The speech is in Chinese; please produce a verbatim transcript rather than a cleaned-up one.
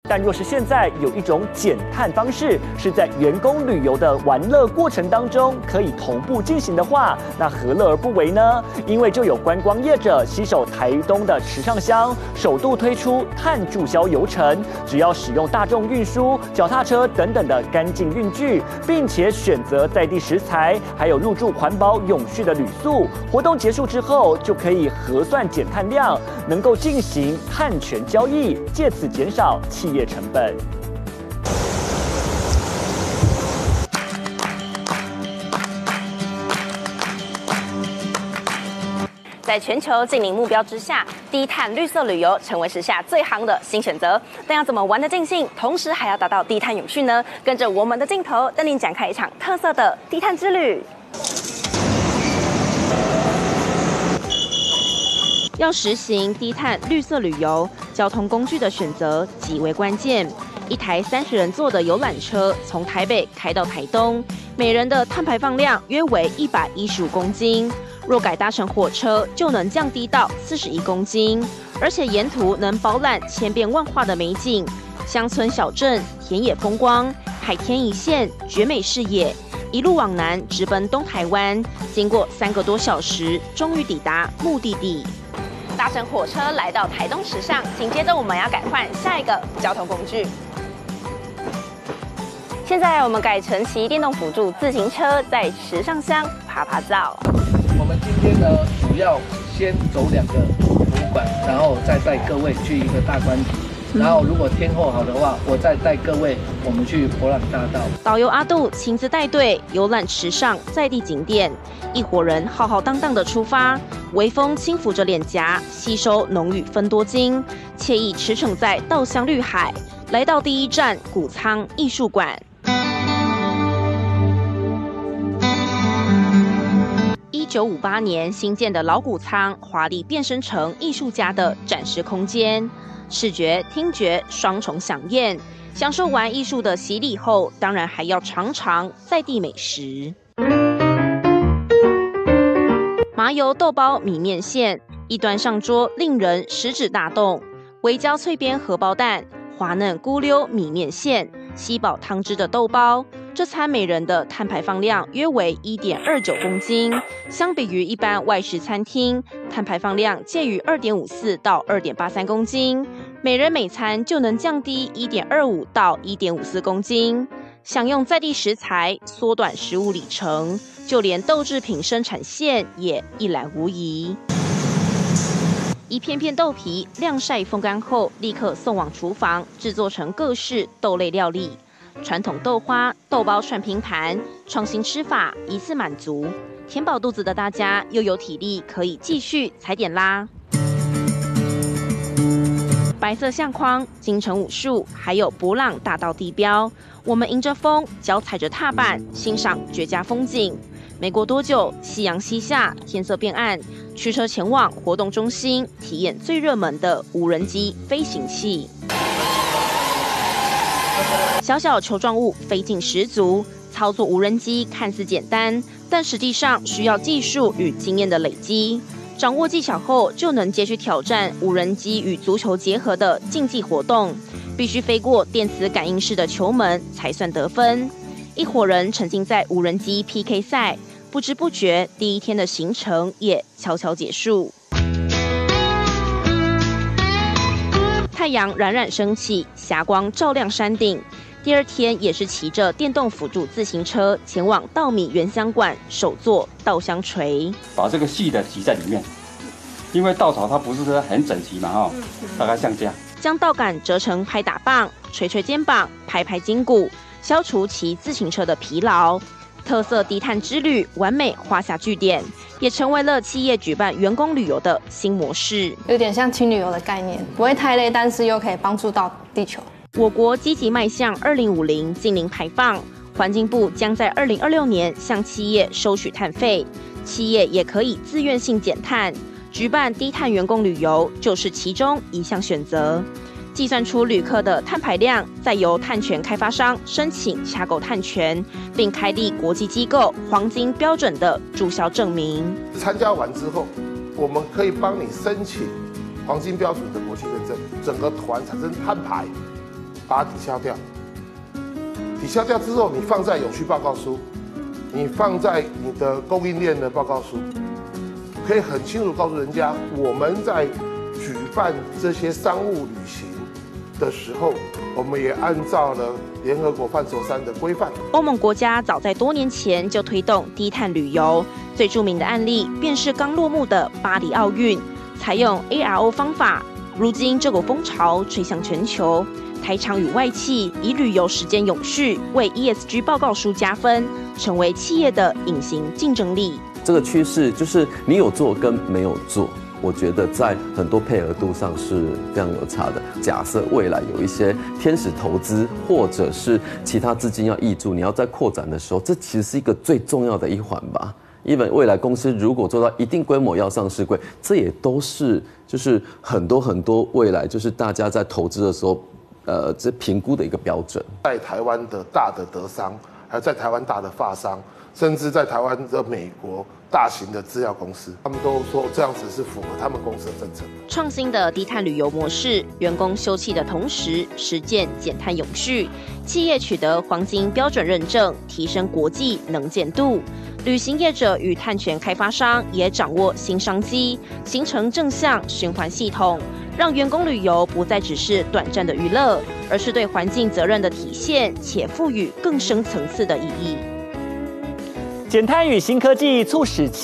但若是现在有一种减碳方式，是在员工旅游的玩乐过程当中可以同步进行的话，那何乐而不为呢？因为就有观光业者携手台东的池上乡，首度推出碳注销游程，只要使用大众运输、脚踏车等等的干净运具，并且选择在地食材，还有入住环保永续的旅宿。活动结束之后，就可以核算减碳量，能够进行碳权交易，借此减少企业成本。 在全球净零目标之下，低碳绿色旅游成为时下最夯的新选择。但要怎么玩得尽兴，同时还要达到低碳永续呢？跟着我们的镜头，带您展开一场特色的低碳之旅。要实行低碳绿色旅游，交通工具的选择极为关键。一台三十人座的游览车从台北开到台东，每人的碳排放量约为一百一十五公斤。若改搭乘火车，就能降低到四十一公斤，而且沿途能饱览千变万化的美景，乡村小镇、田野风光、海天一线，绝美视野。一路往南，直奔东台湾，经过三个多小时，终于抵达目的地。搭乘火车来到台东池上，紧接着我们要改换下一个交通工具。现在我们改成骑电动辅助自行车，在池上乡爬爬照。 我们今天呢，主要先走两个博物馆，然后再带各位去一个大观体。然后如果天候好的话，我再带各位我们去博朗大道。 导游阿杜亲自带队游览池上在地景点，一伙人浩浩荡荡的出发，微风轻拂着脸颊，吸收浓郁芬多精，惬意驰骋在稻香绿海。来到第一站谷仓艺术馆。一九五八年新建的老谷仓，华丽变身成艺术家的展示空间，视觉、听觉双重响宴。享受完艺术的洗礼后，当然还要尝尝在地美食。麻油豆包米面线一端上桌，令人食指大动。微焦脆边荷包蛋，滑嫩咕溜米面线，吸饱汤汁的豆包。这餐每人的碳排放量约为 一点二九公斤，相比于一般外食餐厅，碳排放量介于 二点五四到二点八三公斤，每人每餐就能降低 一点二五到一点五四公斤。享用在地食材，缩短食物里程，就连豆制品生产线也一览无遗。一片片豆皮晾晒风干后，立刻送往厨房，制作成各式豆类料理。传统豆花、豆包串拼盘，创新吃法一次满足，填饱肚子的大家又有体力可以继续踩点啦。白色相框、京城武术，还有博朗大道地标，我们迎着风，脚踩着踏板，欣赏绝佳风景。没过多久，夕阳西下，天色变暗，驱车前往活动中心，体验最热门的无人机飞行器。小小球状物飞劲十足，操作无人机看似简单，但实际上需要技术与经验的累积。掌握技巧后，就能接续挑战无人机与足球结合的竞技活动，必须飞过电磁感应式的球门才算得分。一伙人沉浸在无人机 P K 赛，不知不觉第一天的行程也悄悄结束。太阳冉冉升起，霞光照亮山顶。第二天也是骑着电动辅助自行车前往稻米原香馆手做稻香锤， 把这个细的挤在里面，因为稻草它不是说很整齐嘛，哈，大概像这样。 将稻杆折成拍打棒，捶捶肩膀，拍拍筋骨，消除骑自行车的疲劳。特色低碳之旅完美画下句点，也成为了企业举办员工旅游的新模式。 有点像轻旅游的概念，不会太累，但是又可以帮助到地球。 我国积极迈向二零五零净零排放，环境部将在二零二六年向企业收取碳费，企业也可以自愿性减碳，举办低碳员工旅游就是其中一项选择。计算出旅客的碳排量，再由碳权开发商申请洽购碳权，并开立国际机构黄金标准的注销证明。 参加完之后，我们可以帮你申请黄金标准的国际认证，整个团产生碳排。 把它抵消掉。抵消掉之后，你放在永续报告书，你放在你的供应链的报告书，可以很清楚告诉人家，我们在举办这些商务旅行的时候，我们也按照了联合国范畴三的规范。 欧盟国家早在多年前就推动低碳旅游，最著名的案例便是刚落幕的巴黎奥运，采用 A R O 方法。如今这股风潮吹向全球，台厂与外企以旅游时间永续为 E S G 报告书加分，成为企业的隐形竞争力。 这个趋势就是你有做跟没有做，我觉得在很多配合度上是非常有差的。假设未来有一些天使投资或者是其他资金要挹注，你要在扩展的时候，这其实是一个最重要的一环吧。因为未来公司如果做到一定规模要上市柜，这也都是就是很多很多未来就是大家在投资的时候，呃，这评估的一个标准。 在台湾的大的德商，还有在台湾大的发商，甚至在台湾的美国大型的制药公司，他们都说这样子是符合他们公司的政策。 创新的低碳旅游模式，员工休憩的同时实践减碳永续，企业取得黄金标准认证，提升国际能见度。旅行业者与碳权开发商也掌握新商机，形成正向循环系统，让员工旅游不再只是短暂的娱乐，而是对环境责任的体现，且赋予更深层次的意义。 减碳与新科技促使